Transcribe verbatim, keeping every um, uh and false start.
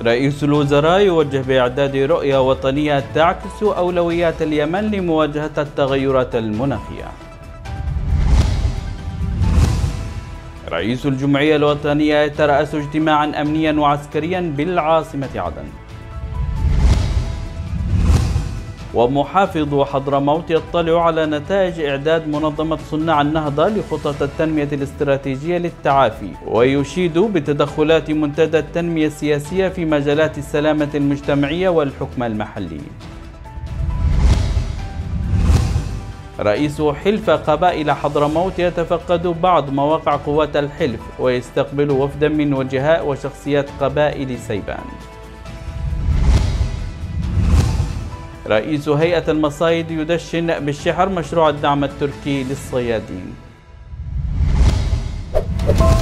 رئيس الوزراء يوجه بإعداد رؤية وطنية تعكس أولويات اليمن لمواجهة التغيرات المناخية. رئيس الجمعية الوطنية يترأس اجتماعا أمنيا وعسكريا بالعاصمة عدن. ومحافظ حضرموت يطلع على نتائج إعداد منظمة صناع النهضة لخطط التنمية الاستراتيجية للتعافي، ويشيد بتدخلات منتدى التنمية السياسية في مجالات السلامة المجتمعية والحكم المحلي. رئيس حلف قبائل حضرموت يتفقد بعض مواقع قوات الحلف ويستقبل وفدا من وجهاء وشخصيات قبائل سيبان. رئيس هيئة المصايد يدشن بالشحر مشروع الدعم التركي للصيادين.